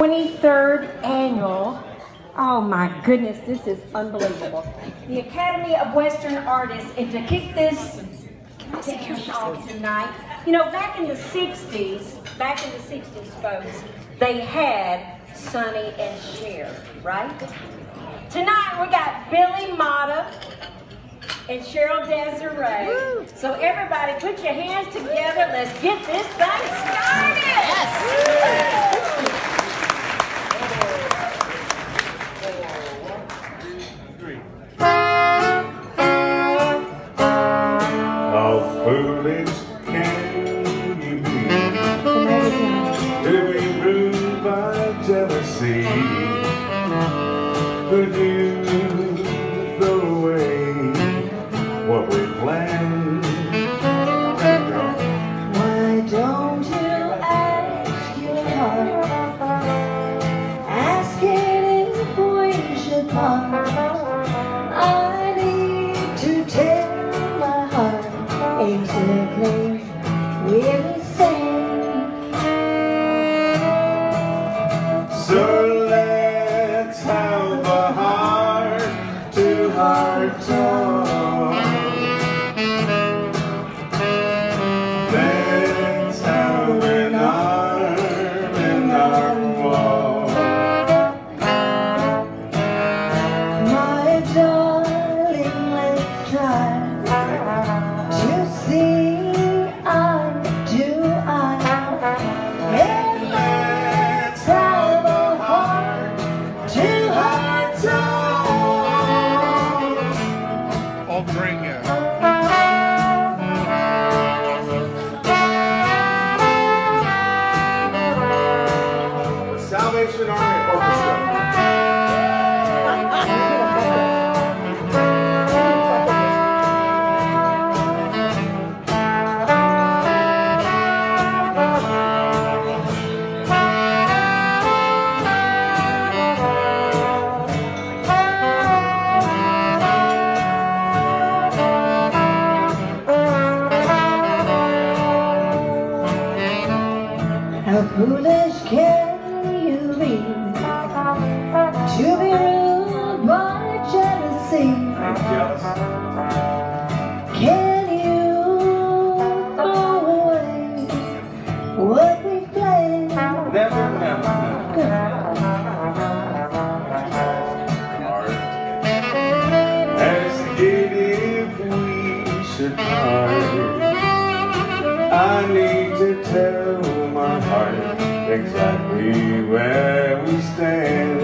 23rd annual. Oh my goodness, this is unbelievable. The Academy of Western Artists, and to kick this off tonight, you know, back in the 60s, folks, they had Sonny and Cher, right? Tonight we got Billy Mata and Cheryl Deserée. Woo. So everybody put your hands together, let's get this thing started! Yes! How foolish can you be to be moved by jealousy? Could you throw away what we planned? Why don't you ask your heart? Ask it if we should part. I need to tell my heart exactly where we stand. So let's have a heart-to-heart talk. Let's have an arm-in-arm walk. My darling, let's try to see eye to eye, and let's have a heart-to-heart talk. I'll bring you. The Salvation Army Orchestra. How foolish can you be to be ruled by jealousy? Ain't jealous. Can you throw away what we planned? Never, never, never. Ask it if we should part. I need to tell my heart exactly where we stand.